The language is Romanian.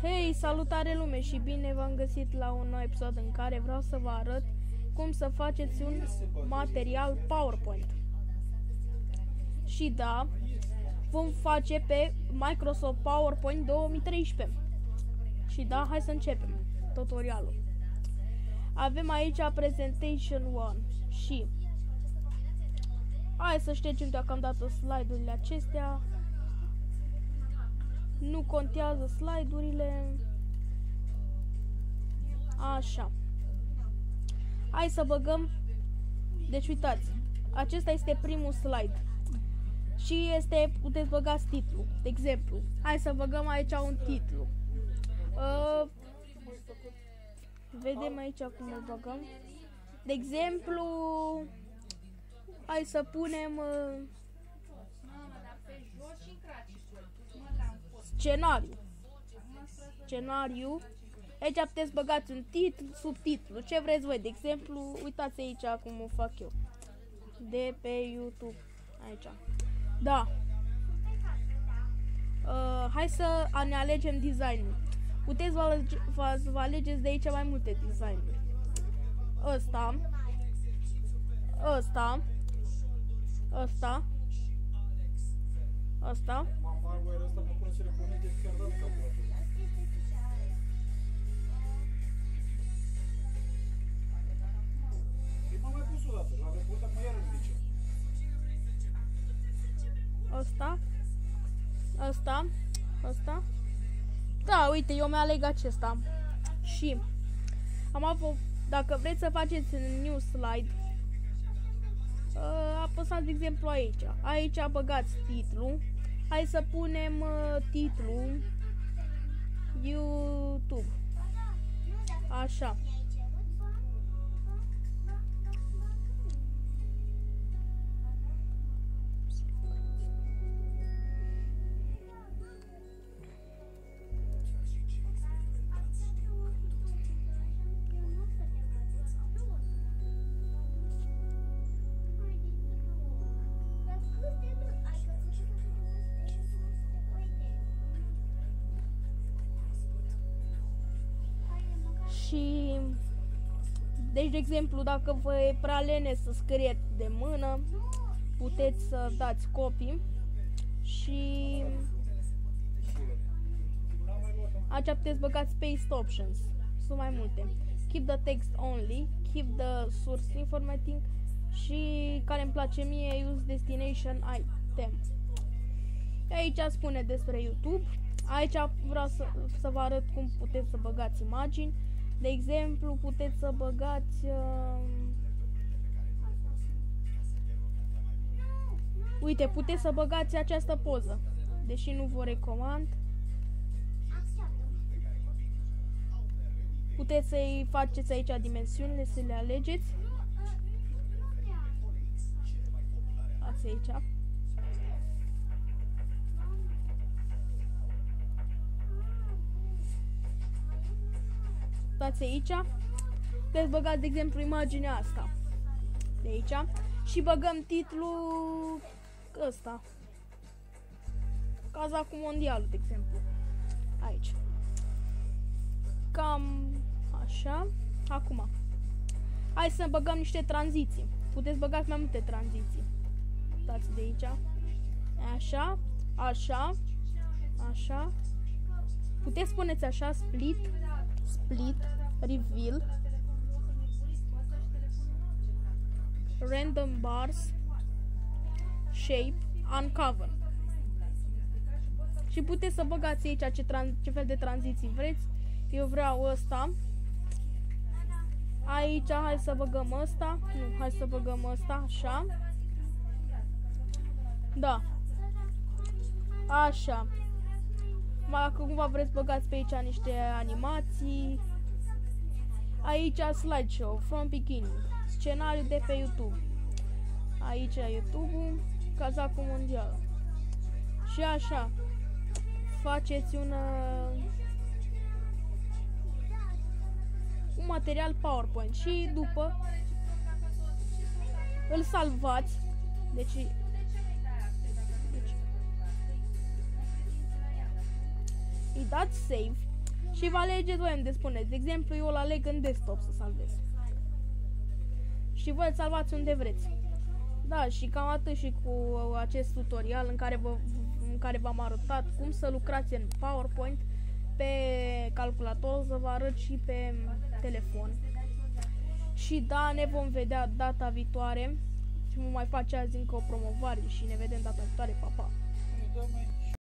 Hei, salutare lume și bine v-am găsit la un nou episod în care vreau să vă arăt cum să faceți un material PowerPoint. Și da, vom face pe Microsoft PowerPoint 2013. Și da, hai să începem tutorialul. Avem aici Presentation 1 și hai să ștergem deocamdată slide-urile acestea. Nu contează slide-urile. Așa. Hai să băgăm. Deci uitați, acesta este primul slide. Și puteți băgați titlu. De exemplu, hai să băgăm aici un titlu. Vedem aici cum îl băgăm. De exemplu, hai să punem scenariu. Aici puteți băgați un titlu, subtitlu, ce vreți voi. De exemplu, uitați aici cum o fac eu. De pe YouTube. Aici. Da. Hai să ne alegem designul. Puteți vă alegeți de aici mai multe designuri. Ăsta. Ăsta. Da, uite, eu mi-aleg acesta. Și dacă vreți să faceți un new slide, apăsați de exemplu aici. Aici băgați titlu. Hai să punem titlu YouTube. Așa. Și deci, de exemplu, dacă vă e prea lene să scrieți de mână, puteți să dați copy și aici puteți băgați paste options. Sunt mai multe. Keep the text only, keep the source informative și care îmi place mie, use destination item. Aici spune despre YouTube. Aici vreau să vă arăt cum puteți să băgați imagini. De exemplu, puteți să băgați uite, puteți să băgați această poză, deși nu vă recomand. Puteți să-i faceți aici dimensiunile, să le alegeți. Ați aici. Uitați aici. Puteți băgați, de exemplu, imaginea asta de aici și băgăm titlul ăsta. Caza cu mondialul, de exemplu. Aici. Cam așa. Acum. Hai să băgăm niște tranziții. Puteți băgați mai multe tranziții. Uitați de aici. Așa. Puteți spuneți așa, split, reveal, random bars, shape, uncover. Și puteți să băgați aici ce fel de tranziții vreți. Eu vreau ăsta. Aici hai să băgăm ăsta. Nu, hai să băgăm ăsta, așa. Da. Așa. Dacă cumva vreți băgați pe aici niște animații. Aici slideshow from beginning. Scenariu de pe YouTube. Aici YouTube-ul, cazacul mondial. Și așa. Faceți un material PowerPoint și după îl salvați. Deci îi dați save și vă alegeți voi unde spuneți. De exemplu, eu îl aleg în desktop să salvez. Și voi îl salvați unde vreți. Da, și cam atât și cu acest tutorial în care v-am arătat cum să lucrați în PowerPoint pe calculator, să vă arăt și pe telefon. Și da, ne vom vedea data viitoare și vom mai face azi încă o promovare și ne vedem data viitoare, pa, pa!